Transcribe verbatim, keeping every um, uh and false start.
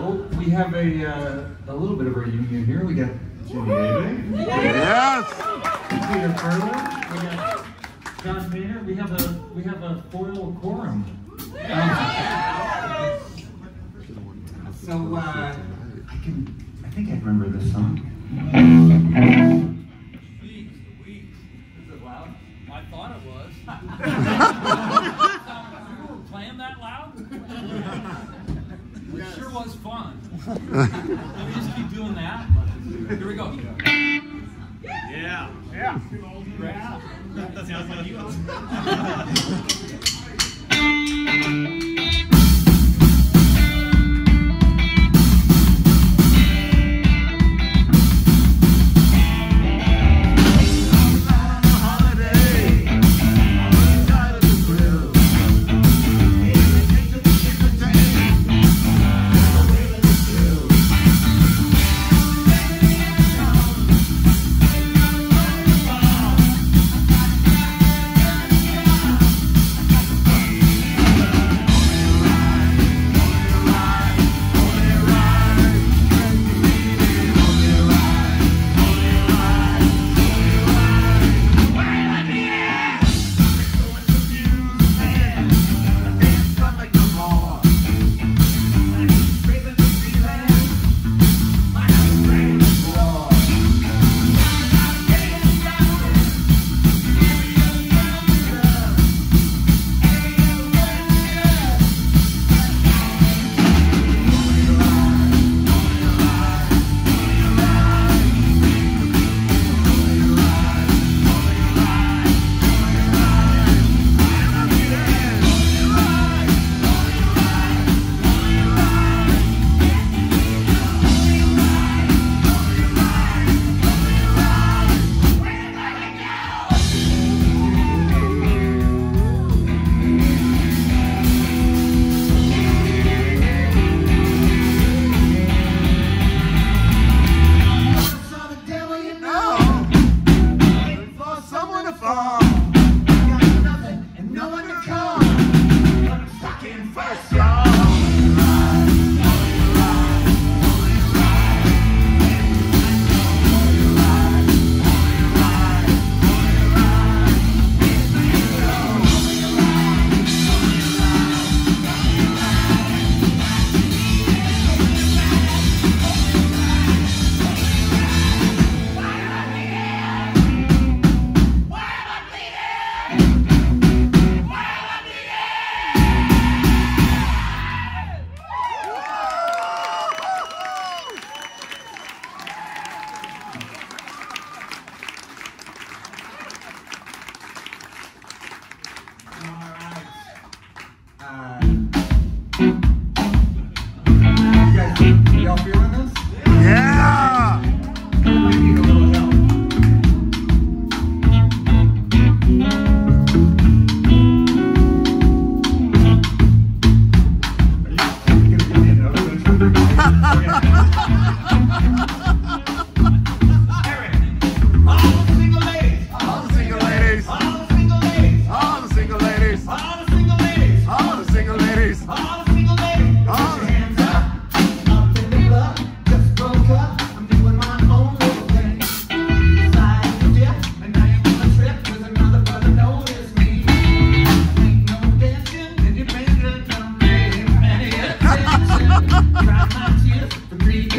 So we have a uh, a little bit of a reunion here. We got Jimmy Ave. Yes. Peter Furler. We got John Painter. We have a we have a foil quorum. Um, so uh, I can I think I remember this song. Weak, weak. Is it loud? I thought it was. You were playing that loud? It sure was fun. Let me just keep doing that. Here we go. Yeah. Yeah. Yeah. That sounds like you. Try my tears for three